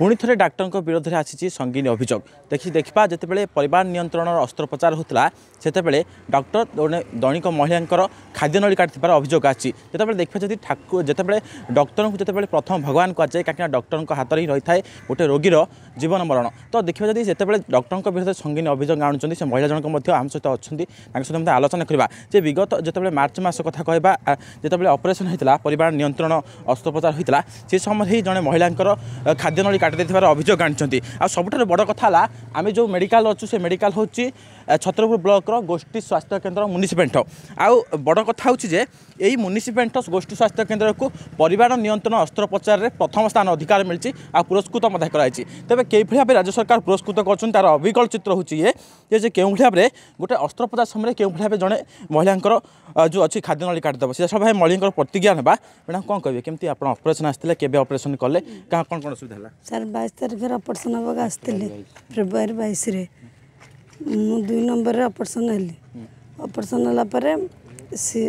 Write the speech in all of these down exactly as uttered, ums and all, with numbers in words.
पुणी थे डाक्तर विरोध में आसी संगीन अभियोग देखी देखा जितेबाला परिवार नियंत्रण अस्त्रोपचार होता से डॉक्टर दैनिक महिला खाद्य नली काटिबार अभियोग आसी जिते देखा जब ठाकुर जिते डॉक्टर को जिते प्रथम भगवान कहुए कहीं डॉक्टर हाथ ही रही है गोटे रोगीर जीवन मरण तो देखा जब जिते डॉक्टर विरोध संगीन अभियोग आणुंट से महिला जनक आम सहित अच्छा सहित आलोचना करवा जे विगत जिते मार्च मस कथा कहवा जिते ऑपरेशन होता परिवार नियंत्रण अस्त्रोपचार होता से समय ही जड़े महिला खाद्य नली काटि अभियोग आनी आ सबुठ बड़ कथा आम जो मेडिकल अच्छु से मेडिकल हूँ छत्रपुर ब्लॉक गोष्ठी स्वास्थ्य केन्द्र मुनिसिपेंट आउ बड़ कथा हूँ जे यही मुनिसिपेंट गोष्ठी स्वास्थ्य केन्द्र को परिवार नियंत्रण अस्त्रोपचार में प्रथम स्थान अधिकार मिली आ पुरस्कृत कराई तेज कई भाव राज्य सरकार पुरस्कृत कर तार अविकल चित्र हूँ ये जे के भाव में गोटे अस्त्रोपचार समय के भाव जड़े महिला जो अच्छी खाद्य नली काटिदेव से सब महिला प्रतिज्ञा ना मैडम कौन कहे केमती आप ऑपरेशन आसते के ऑपरेशन कले क्या कौन कौन असुविधा है सर बाईस तारीख ऑपरेशन हाँ आसते फेब्रुआरी बाईस मु दुई नंबर ऑपरेशन हेली ऑपरेशन होला सी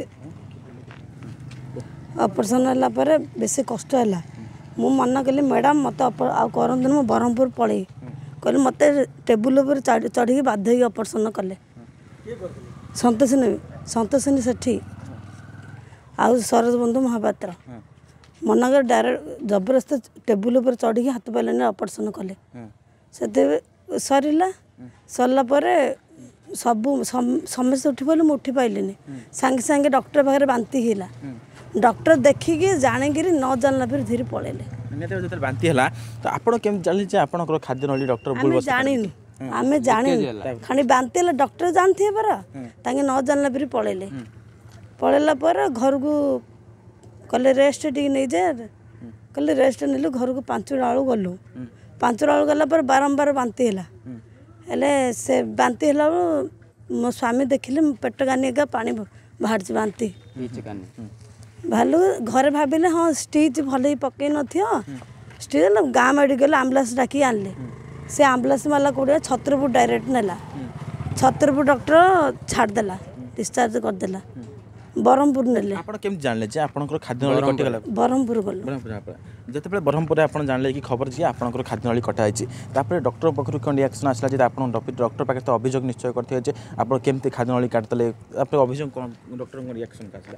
ऑपरेशन होला बेसी कष्ट है मु मना कली मैडम मत करते मु ब्रह्मपुर पलि कहली मत टेबुल उपर चढ़ी बाध्य ऑपरेशन कले संतोषिनी संतोषिनी सेठी आउ सरज बंधु महापात्र मना कर डायरेक्ट जबरदस्त टेबुल उपर चढ़ी हाथ पाइले ऑपरेशन कले से सरला सरला सब समस्या उठी पारे मुझे उठी पाइलिनी सांगे सांगे डॉक्टर पाखे बांती हिला डॉक्टर देखिकी जाणिक न जानला फिर धीरे पलैले बांती है तो आपड़ केम जानी आपंकर खाद्य नली डॉक्टर जानी आम जानी खाली बांती है डॉक्टर जानते परा तांगे न जानला फिर पलैले पलैला घर को कले रेस्ट टी नहीं जाए कले रेस्ट नेलु घर को पांच बेलू गलु पांच बेलू गला बारंबार बांती है हेले से बांती है मो स्वामी देखिले पेट गानी एका पानी बाहर बांती भालू घरे भाविले हाँ स्टिच भल ही पकई न स्टिच गाँ मेडिकल आम्बुलांस डाकी आनले से आम्बुलांस वाला कौड़े छत्रपुर डायरेक्ट नेला छत्रपुर डॉक्टर छाड़देला डिस्चार्ज करदेला ब्रह्मपुर नेले आपण केम जानले जे आपनकर खाद्य नली कटि गला ब्रह्मपुर गल ब्रह्मपुर जते ब्रह्मपुर आपण जानले कि खबर जे आपनकर खाद्य नली कटा आइछि तापर डॉक्टर पखरु कोन रिएक्शन आसला जे आपण डॉक्टर पाके तो अभियोग निश्चय करथे जे आपण केमते खाद्य नली काटतले तापर अभियोग कोन डॉक्टर को रिएक्शन कासला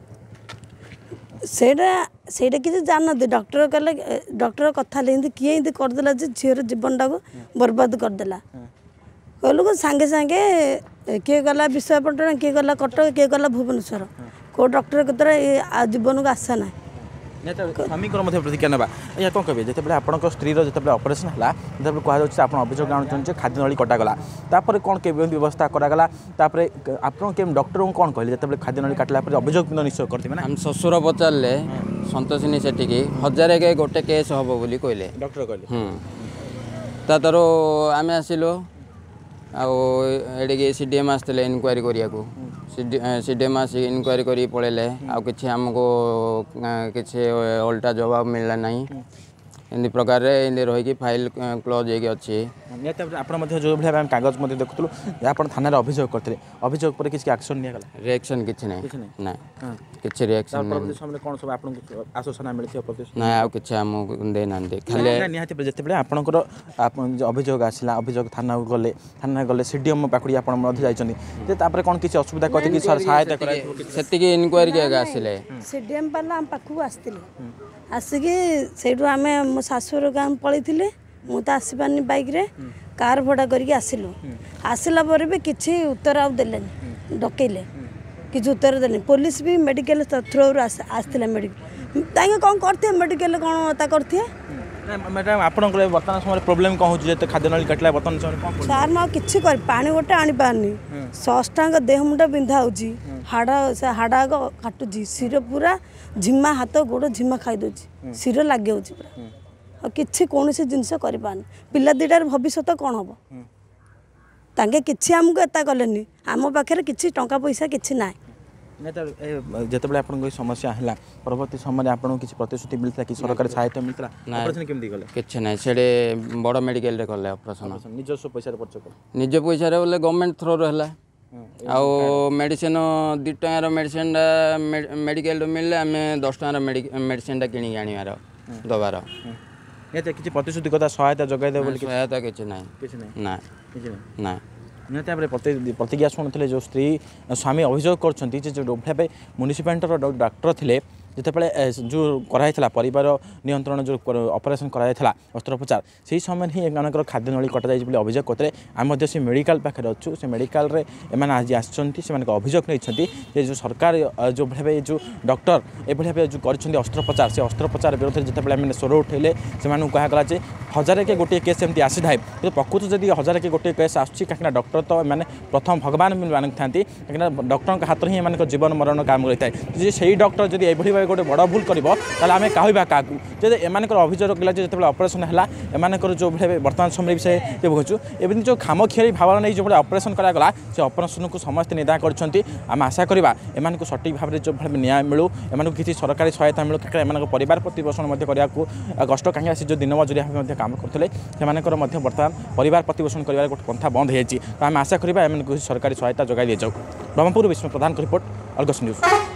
सेडा सेडा कि जान न डॉक्टर कहले डॉक्टर कथा लेंदी किए इंदी कर देला जे झीर जीवनटा को बर्बाद कर देला कहलु को सांगे सांगे किए गला विशाखापट्टनम किए गला कटक किए गला भुवनेश्वर को डॉक्टर के तरह जीवन को आशा ना स्वामी प्रतिक्रिया ना या कौन कहे जिते आप स्त्री जिते ऑपरेशन है जिते कहुच्छे आप अभियोग आणुचे खाद्य नली कटागला तापर कौन के व्यवस्था करागला आप डॉक्टर को कौन कहले जिते खाद्य नली काटला अभियोग निश्चय करते हम शशुर पचारे संतोषिनी सेठी हजार के गोटे केस हम बोली कहले डॉक्टर कहले तर आम आसिलु आड़ी सीडीएम आसते इनक्वारी करिया सीडीएम आस इनक्वारी कर पलैले आमको किसी उल्टा जवाब मिलला नहीं एमती प्रकार एमती रही फाइल क्लोज होगी अच्छी जो भाई कागज देखुलू आप थाना अभियोग करते अभियोग पर किसी एक्शन नहीं रिएक्शन किसी ना ना किसी रिएक्शन कौन सब आपको आश्वासन मिलती ना आउ कि देना खाली निहाती जिते आपंकर अभियोग आसला अभियोग थाना गले थाना गले सीडीएम पाखड़ी आप जाइए कौन किसी असुविधा कहते सहायता से इनक्वारी आसिले सीडीएम वाला पाखक आसते आसिकी से आम मो शाशुर गाँव पलैले मु तो आसपानी बाइक रे कार भड़ा करके आसिलु आसला पर भी किसी उत्तर आउ देले डकैले किसी उत्तर देले पुलिस भी मेडिकल थ्रू आसला मेडिकल तांगे कौन करते मेडिकल कौन ता करते मैडम आपनकर वर्तमान समय प्रॉब्लम कौन हो खाद्य नली काटला वर्तमान समय कौन सार मैं किसी कर पानी गोटे आनी पारनी षष्ठांग देह मुंडा बिंधा होची हाड़ा से हाड़ा काटुची सिर पूरा झिमा हाथ गोड़ झिमा खाई दूची सिर लगे होची पूरा किसी कौन सी जिनस कर पिला दुटार भविष्य कौन हम तांगे किसी आमको एता कलेनी आम पाखे किसी टंका पैसा किसी ना जिते आप समस्या है परवर्त समय आपको किसी प्रतिश्रुति मिलता कि सरकार सहायता मिलता किसी ना से बड़ मेडिकल कले ऑपरेशन निजस्व पैसा निज पैसा बोले गवर्नमेंट थ्रो है आउ मेडिसिन दु टकर मेडिसिन मेडिकल मिलले आम दस टकर मेडिसिन किणी आनबार दबार ନିହାତି କିଛି ପ୍ରତିଶ୍ରୁତି କଥା ସହାୟତା ଯୋଗାଇ ଦେବ ବୋଲି ସହାୟତା କିଛି ନାହିଁ କିଛି ନାହିଁ ନା କିଛି ନାହିଁ ନା ନିହାତି ଭାବରେ ପ୍ରତିଜ୍ଞା ଶୁଣୁଥିଲେ ଯେଉଁ ସ୍ତ୍ରୀ ସ୍ୱାମୀ ଅଭିଯୋଗ କରୁଛନ୍ତି ଯେ ଯେଉଁ ଭାବେ ମ୍ୟୁନିସିପାଲିଟିର ଡାକ୍ତର ଥିଲେ ଯେତେବେଳେ ଯେଉଁ କରାଯାଇଥିଲା ପରିବାର ନିୟନ୍ତ୍ରଣ ଯେଉଁ ଅପରେସନ୍ କରାଯାଇଥିଲା ଅସ୍ତ୍ରୋପଚାର ସେହି ସମୟରେ ହିଁ ଏମାନଙ୍କର ଖାଦ୍ୟ ନଳୀ କଟାଯାଇଛି ବୋଲି ଅଭିଯୋଗ କରିଥିଲେ ଆମେ ମଧ୍ୟ ସେ ମେଡ଼ିକାଲ ପାଖରେ ଅଛୁ ସେ ମେଡ଼ିକାଲରେ ଏମାନେ ଆଜି ଆସିଛନ୍ତି ସେମାନଙ୍କ ଅଭିଯୋଗ ନେଇଛନ୍ତି ଯେ ଯେଉଁ ସରକାର ଯେଉଁ ଭାବେ ଯେଉଁ ଡକ୍ଟର ଏଭଳି ଭାବେ ଯେଉଁ କରିଛନ୍ତି ଅସ୍ତ୍ରୋପଚାର ସେ ଅସ୍ତ୍ରୋପଚାର ବିରୋଧରେ ଯେତେବେଳେ ଆମେ ସ୍ୱର ଉଠାଇଲେ ସେମାନଙ୍କୁ କୁହାଗଲା ଯେ ହଜାରକେ ଗୋଟିଏ କେସ୍ ଏମିତି ଆସିଥାଏ କିନ୍ତୁ ପ୍ରକୃତ ଯଦି ହଜାରକେ ଗୋଟିଏ କେସ୍ ଆସୁଛି କାହିଁକିନା ଡକ୍ଟର ତ ଏମାନେ ପ୍ରଥମ ଭଗବାନ ମାନୁଥାନ୍ତି କାହିଁକିନା ଡକ୍ଟରଙ୍କ ହାତରେ ହିଁ ଏମାନଙ୍କ ଜୀବନ ମରଣ କାମ ରହିଥାଏ ଯଦି ସେଇ ଡକ୍ଟର ଯଦି ଏଭଳି ଭାବେ ଗୋଟେ ବଡ଼ ଭୁଲ କରିବ ତାହେଲେ ଆମେ କହିବା କାହାକୁ ଯଦି ଏମାନଙ୍କର ଅଭିଯୋଗ ରଖିଲା ଯେ ଯେତେବେଳେ ଅପରେସନ୍ ହେଲା ଏମାନଙ୍କର ଯେଉଁ ଭାବେ ବର୍ତ୍ତମାନ ସମୟରେ ବି ସେ କହୁଛୁ ଏମିତି ଯେଉଁ ଖାମଖିଆଲି ଭାବନା ନେଇ ଯେଉଁଭଳି ଅପରେସନ୍ କରାଗଲା ସେ ଅପରେସନ୍କୁ ସମସ୍ତେ ନିନ୍ଦା କରିଛନ୍ତି ଆମେ ଆଶା କରିବା ଏମାନଙ୍କୁ ସଠିକ୍ ଭାବରେ ଯେଉଁ ଭାବେ ନ୍ୟାୟ ମିଳୁ ଏମାନଙ୍କୁ କିଛି ସରକାରୀ ସହାୟତା ମିଳୁ କାହିଁକି ଏମାନଙ୍କ ପରିବାର ପ୍ରତିପୋଷଣ ମଧ୍ୟ କରିବାକୁ କଷ୍ଟ କାହିଁକି ସେ ଯେଉଁ ଦିନ ମଜୁରିଆ ଭାବେ ମଧ୍ୟ କାମ କରୁଥିଲେ ସେମାନଙ୍କର ମଧ୍ୟ ବର୍ତ୍ତମାନ ପରିବାର ପ୍ରତିପୋଷଣ କରିବାର ଗୋଟେ ପନ୍ଥା ବନ୍ଦ ହୋଇଯାଇଛି ତ ଆମେ ଆଶା କରିବା ଏମାନଙ୍କୁ ସରକାରୀ ସହାୟତା ଯୋଗାଇ ଦିଆଯାଉ। ବ୍ରହ୍ମପୁର ବିଷ୍ଣୁ ପ୍ରଧାନଙ୍କ ରିପୋର୍ଟ ଅର୍ଗସ୍ ନ୍ୟୁଜ୍।